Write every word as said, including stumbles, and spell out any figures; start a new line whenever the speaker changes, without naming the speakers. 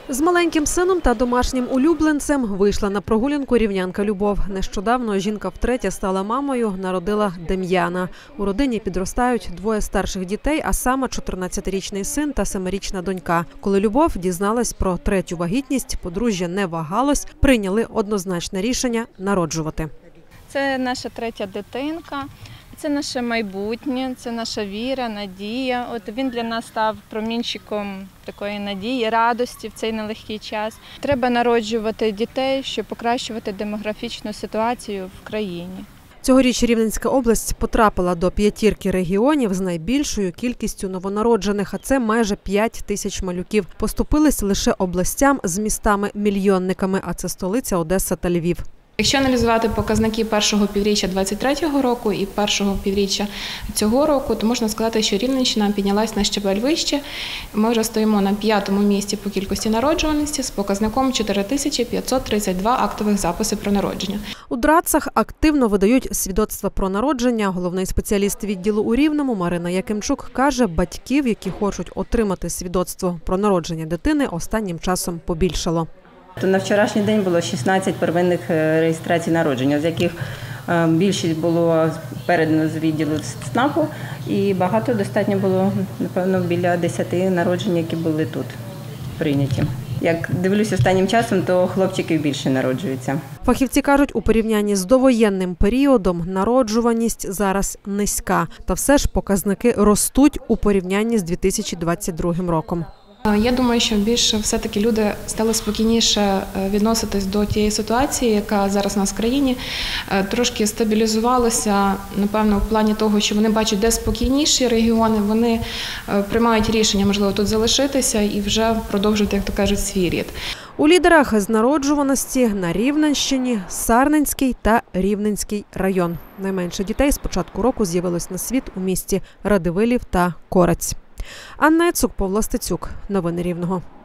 З маленьким сином та домашнім улюбленцем вийшла на прогулянку рівнянка Любов. Нещодавно жінка втретє стала мамою, народила Дем'яна. У родині підростають двоє старших дітей, а саме чотирнадцятирічний син та семирічна донька. Коли Любов дізналась про третю вагітність, подружжя не вагалось, прийняли однозначне рішення – народжувати.
Це наша третя дитинка. Це наше майбутнє, це наша віра, надія. От він для нас став промінчиком такої надії, радості в цей нелегкий час. Треба народжувати дітей, щоб покращувати демографічну ситуацію в країні.
Цьогоріч Рівненська область потрапила до п'ятірки регіонів з найбільшою кількістю новонароджених, а це майже п'ять тисяч малюків. Поступились лише областям з містами-мільйонниками, а це столиця Одеса та Львів.
Якщо аналізувати показники першого півріччя двадцять третього року і першого півріччя цього року, то можна сказати, що Рівненщина піднялась на щабель вище. Ми вже стоїмо на п'ятому місці по кількості народжуваності з показником чотири тисячі п'ятсот тридцять два актових записи про народження.
У Драцах активно видають свідоцтва про народження. Головний спеціаліст відділу у Рівному Марина Якимчук каже, батьків, які хочуть отримати свідоцтво про народження дитини, останнім часом побільшало.
На вчорашній день було шістнадцять первинних реєстрацій народження, з яких більшість було передано з відділу ЦНАПу і багато достатньо було, напевно, біля десяти народжень, які були тут прийняті. Як дивлюсь останнім часом, то хлопчиків більше народжуються.
Фахівці кажуть, у порівнянні з довоєнним періодом народжуваність зараз низька. Та все ж показники ростуть у порівнянні з дві тисячі двадцять другим роком.
Я думаю, що більше все-таки люди стали спокійніше відноситись до тієї ситуації, яка зараз у нас в країні. Трошки стабілізувалося, напевно, в плані того, що вони бачать, де спокійніші регіони, вони приймають рішення, можливо, тут залишитися і вже продовжувати, як то кажуть, свій рід.
У лідерах з народжуваності на Рівненщині Сарненський та Рівненський район. Найменше дітей з початку року з'явилось на світ у місті Радивилів та Корець. Анна Яцук, Павло Стецюк. Новини Рівного.